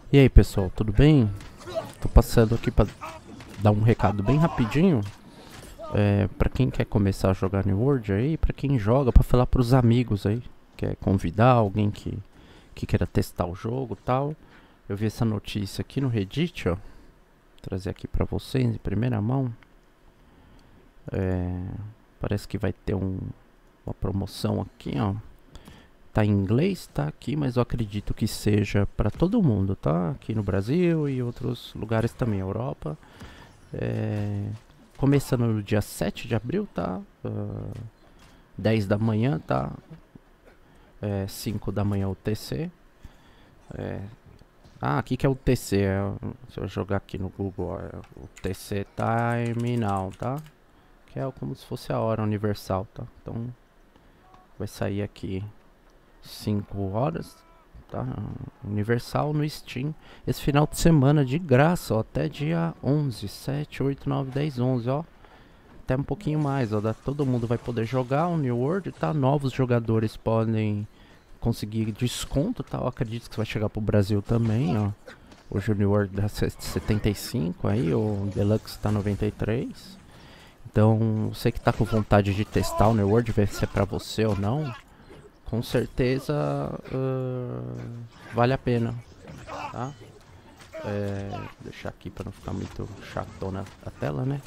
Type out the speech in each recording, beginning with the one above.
E aí pessoal, tudo bem? Tô passando aqui pra dar um recado bem rapidinho. Pra quem quer começar a jogar New World aí, pra quem joga, pra falar pros amigos aí. Quer convidar alguém que queira testar o jogo e tal. Eu vi essa notícia aqui no Reddit, ó. Vou trazer aqui pra vocês em primeira mão. Parece que vai ter uma promoção aqui, ó. Tá em inglês, tá aqui, mas eu acredito que seja para todo mundo, tá? Aqui no Brasil e outros lugares também, Europa. É, começando no dia 7 de abril, tá? 10 da manhã, tá? 5 da manhã o TC. Aqui que é o TC. Se eu jogar aqui no Google, ó, o TC Time Now, tá? Que é como se fosse a hora universal, tá? Então vai sair aqui 5 horas, tá? Universal no Steam. Esse final de semana de graça, ó, até dia 11, 7, 8, 9, 10, 11, ó. Até um pouquinho mais, ó. Todo mundo vai poder jogar o New World, tá? Novos jogadores podem conseguir desconto, tá? Eu acredito que vai chegar pro Brasil também, ó. Hoje o New World dá 75 aí, o Deluxe tá 93. Então, você que tá com vontade de testar o New World, ver se é pra você ou não, com certeza vale a pena, tá? Deixar aqui para não ficar muito chatona a tela, né?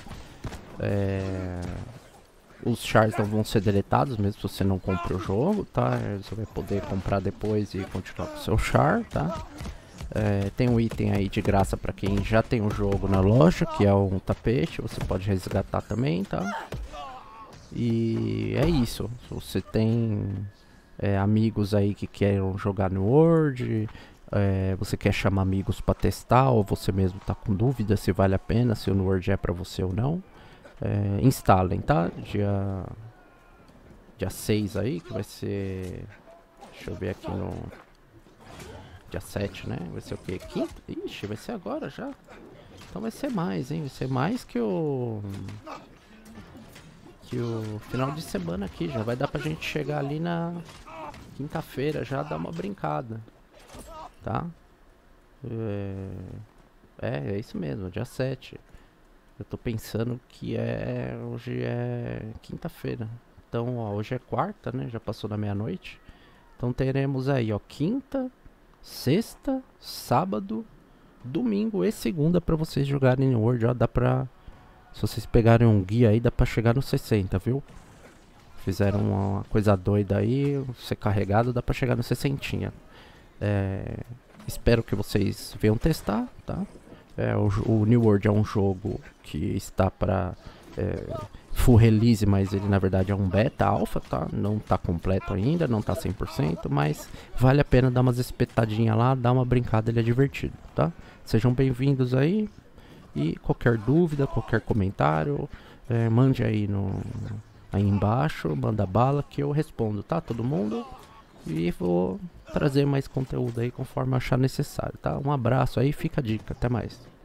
Os chars não vão ser deletados mesmo se você não compra o jogo, tá? Você vai poder comprar depois e continuar com o seu char, tá? Tem um item aí de graça para quem já tem o jogo na loja, que é um tapete, você pode resgatar também, tá? E é isso. Se você tem amigos aí que queiram jogar no Word, você quer chamar amigos para testar, ou você mesmo tá com dúvida se vale a pena, se o New World é para você ou não, instalem, tá? Dia 6 aí, que vai ser... Deixa eu ver aqui no... Dia 7, né? Vai ser o quê? Quinta? Ixi, vai ser agora já. Então vai ser mais, hein? Vai ser mais que o final de semana aqui. Já vai dar pra gente chegar ali na quinta-feira, já dar uma brincada, tá? É isso mesmo, dia 7. Eu tô pensando que hoje é quinta-feira. Então, ó, hoje é quarta, né? Já passou da meia-noite. Então teremos aí, ó, quinta, sexta, sábado, domingo e segunda pra vocês jogarem no World, ó. Dá pra... Se vocês pegarem um guia aí, dá pra chegar no 60, viu? Fizeram uma coisa doida aí, ser carregado, dá pra chegar no 60. Espero que vocês venham testar, tá? O New World é um jogo que está para full release, mas ele na verdade é um beta alpha, tá? Não tá completo ainda, não tá 100%, mas vale a pena dar umas espetadinhas lá, dar uma brincada, ele é divertido, tá? Sejam bem-vindos aí, e qualquer dúvida, qualquer comentário, mande aí embaixo, manda bala que eu respondo, tá? Todo mundo. E vou trazer mais conteúdo aí conforme achar necessário, tá? Um abraço aí, fica a dica, até mais.